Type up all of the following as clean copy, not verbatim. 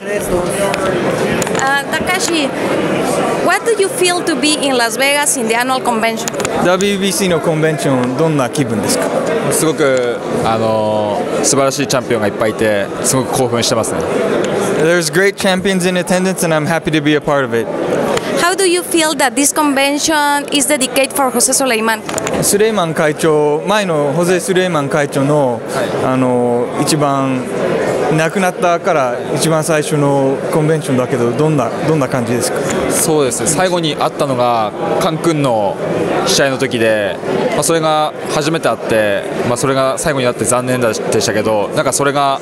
Takashi, what do you feel to be in Las Vegas in the annual convention? WBC のコンベンションどんな気分ですか？ すごく素晴らしいチャンピオンがいっぱいいてすごく興奮してますね。 There's great champions in attendance and I'm happy to be a part of it. How do you feel that this convention is dedicated for Jose Suleiman? スレイマン会長、前のホゼ・スレイマン会長の、一番亡くなったから一番最初のコンベンションだけどどんな感じですか？ そうですね、最後に会ったのがカンクンの試合の時で、それが初めて会って、それが最後になって残念でしたけど、なんかそれが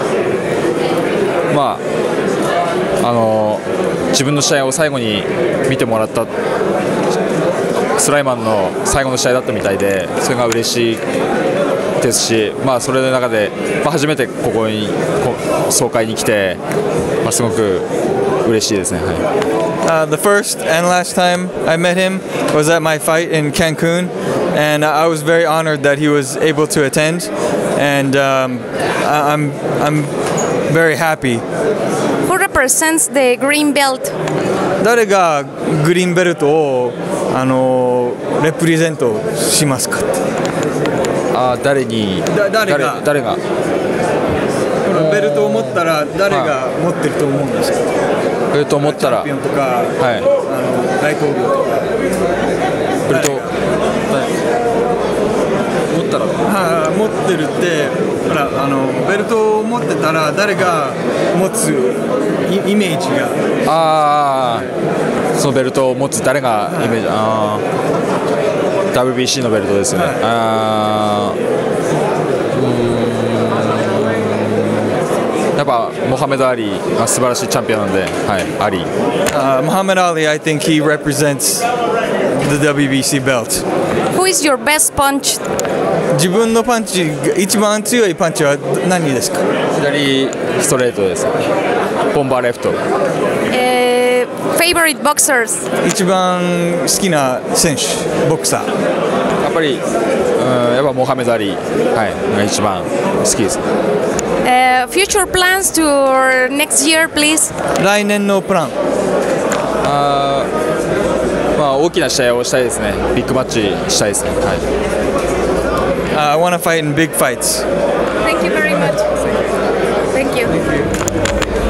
自分の試合を最後に見てもらったスライマンの最後の試合だったみたいで、それが嬉しいですし、それの中で、初めてここに総会に来て、すごく嬉しいですね。 The first and last time I met him was at my fight in Cancun, and I was very honored that he was able to attend, and I'm very happy. Who represents the green belt? 誰がグリーンベルトをレプレゼントしますか？ 誰がこのベルトを持ったら誰が持ってると思うんですか？ ベルトを持ったらチャンピオンとか、大統領とかベルト持ったら持ってるってほらベルトを持ってたら誰が持つイメージがそのベルトを持つ誰がイメージ、WBC のベルトですね。やっぱモハメド・アリー、素晴らしいチャンピオンなんで、アリー。 Muhammad Ali, I think he represents the WBC belt. Who is your best punch? 自分のパンチ一番強いパンチは何ですか？ 左ストレートです。ボンバーレフト。 Favorite boxers? 一番好きな選手、ボクサー。 やっぱり、やっぱモハメド・アリー、が一番好きです。 Future plans to next year, please. 来年のプラン。 大きな試合をしたいですね。ビッグマッチしたいですね。 I want to fight in big fights. Thank you very much. Thank you.